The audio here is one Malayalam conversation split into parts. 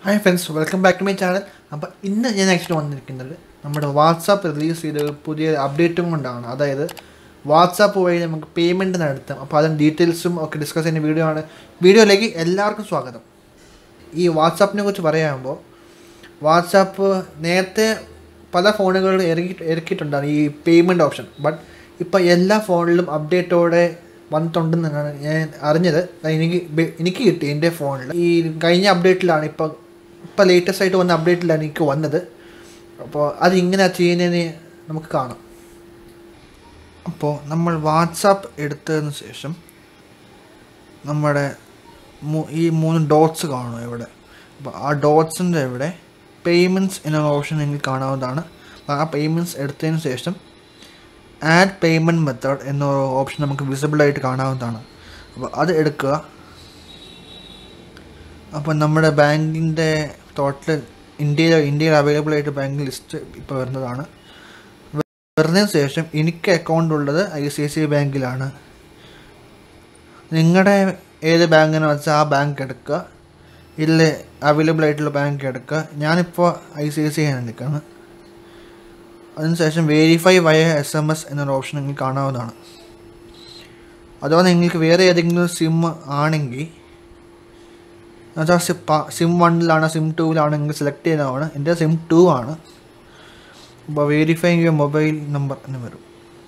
Hi friends, welcome back to my channel. അപ്പോൾ ഇന്ന് ഞാൻ ആക്ച്വലി വന്നിരിക്കുന്നത് നമ്മുടെ വാട്സാപ്പ് റിലീസ് ചെയ്ത ഒരു പുതിയ അപ്ഡേറ്റും കൊണ്ടാണ്. അതായത് വാട്സാപ്പ് വഴി നമുക്ക് പേയ്മെൻറ്റ് നടത്താം. അപ്പോൾ അതിൻ്റെ ഡീറ്റെയിൽസും ഒക്കെ ഡിസ്കസ് ചെയ്യുന്ന വീഡിയോ ആണ്. വീഡിയോയിലേക്ക് എല്ലാവർക്കും സ്വാഗതം. ഈ വാട്സാപ്പിനെ കുറിച്ച് പറയുമ്പോൾ, വാട്സാപ്പ് നേരത്തെ പല ഫോണുകളിലും ഇറക്കിയിട്ടുണ്ടാണ് ഈ പേയ്മെൻറ്റ് ഓപ്ഷൻ. ബട്ട് ഇപ്പോൾ എല്ലാ ഫോണിലും അപ്ഡേറ്റോടെ വന്നിട്ടുണ്ടെന്നാണ് ഞാൻ അറിഞ്ഞത്. എനിക്ക് കിട്ടി എൻ്റെ ഫോണിൽ. ഈ കഴിഞ്ഞ അപ്ഡേറ്റിലാണ് ഇപ്പോൾ ലേറ്റസ്റ്റ് ആയിട്ട് വന്ന അപ്ഡേറ്റിലാണ് എനിക്ക് വന്നത്. അപ്പോൾ അതിങ്ങനെ ചെയ്യുന്നതിന് നമുക്ക് കാണാം. അപ്പോൾ നമ്മൾ വാട്സാപ്പ് എടുത്തതിന് ശേഷം നമ്മുടെ ഈ 3 ഡോട്ട്സ് കാണും ഇവിടെ. അപ്പോൾ ആ ഡോട്ട്സിൻ്റെ ഇവിടെ പേയ്മെൻറ്റ്സ് എന്നൊരു ഓപ്ഷൻ നിങ്ങൾക്ക് കാണാവുന്നതാണ്. ആ പേയ്മെൻറ്റ്സ് എടുത്തതിന് ശേഷം ആഡ് പേയ്മെൻറ്റ് മെത്തേഡ് എന്നൊരു ഓപ്ഷൻ നമുക്ക് വിസിബിളായിട്ട് കാണാവുന്നതാണ്. അപ്പോൾ അത് എടുക്കുക. അപ്പോൾ നമ്മുടെ ബാങ്കിൻ്റെ ടോട്ടൽ ഇന്ത്യയിൽ അവൈലബിൾ ആയിട്ട് ബാങ്ക് ലിസ്റ്റ് ഇപ്പോൾ വരുന്നതാണ്. വരുന്നതിന് ശേഷം എനിക്ക് അക്കൗണ്ട് ഉള്ളത് ICICI ബാങ്കിലാണ്. നിങ്ങളുടെ ഏത് ബാങ്കിനെന്ന് വെച്ചാൽ ആ ബാങ്ക് എടുക്കുക, ഇതിൽ അവൈലബിൾ ആയിട്ടുള്ള ബാങ്ക് എടുക്കുക. ഞാനിപ്പോൾ ICICI ആണ് എടുക്കുന്നത്. അതിനുശേഷം വെരിഫൈ വയ SMS എന്നൊരു ഓപ്ഷൻ നിങ്ങൾക്ക് കാണാവുന്നതാണ്. അഥവാ നിങ്ങൾക്ക് വേറെ ഏതെങ്കിലും സിം ആണെങ്കിൽ, എന്നുവെച്ചാൽ സിം 1 സിം 2 സെലക്ട് ചെയ്യുന്നതാണ്. എൻ്റെ സിം 2 ആണ്. അപ്പോൾ വെരിഫൈ യുവർ മൊബൈൽ നമ്പർ എന്ന് വരും.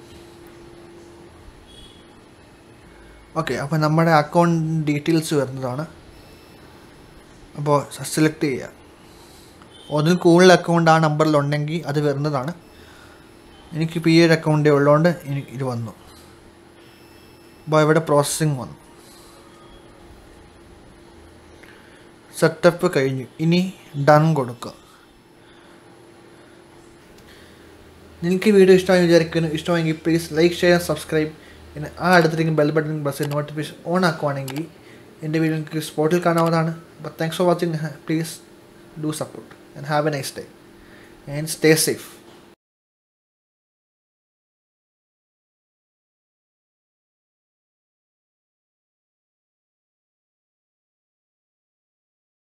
ഓക്കെ, അപ്പോൾ നമ്മുടെ അക്കൗണ്ട് ഡീറ്റെയിൽസ് വരുന്നതാണ്. അപ്പോൾ സെലക്ട് ചെയ്യുക. ഒന്നിൽ കൂടുതൽ അക്കൗണ്ട് ആ നമ്പറിലുണ്ടെങ്കിൽ അത് വരുന്നതാണ്. എനിക്കിപ്പോൾ ഈ ഒരു അക്കൗണ്ടേ ഉള്ളതുകൊണ്ട് ഇത് വന്നു. അപ്പോൾ ഇവിടെ പ്രോസസ്സിങ് വന്നു. സെറ്റപ്പ് കഴിഞ്ഞു. ഇനി ഡൺ കൊടുക്കുക. നിങ്ങൾക്ക് വീഡിയോ ഇഷ്ടമായി വിചാരിക്കുന്നു. ഇഷ്ടമായെങ്കിൽ പ്ലീസ് ലൈക്ക്, ഷെയർ, സബ്സ്ക്രൈബ്. പിന്നെ ആ അടുത്തിരിക്കും ബെൽ ബട്ടൺ പ്രസ് ചെയ്ത് നോട്ടിഫിക്കേഷൻ ഓൺ ആക്കുവാണെങ്കിൽ എൻ്റെ വീഡിയോ നിങ്ങൾക്ക് സ്പോട്ടിൽ കാണാവുന്നതാണ്. അപ്പോൾ thanks for watching. Please do support and have a nice day and stay safe.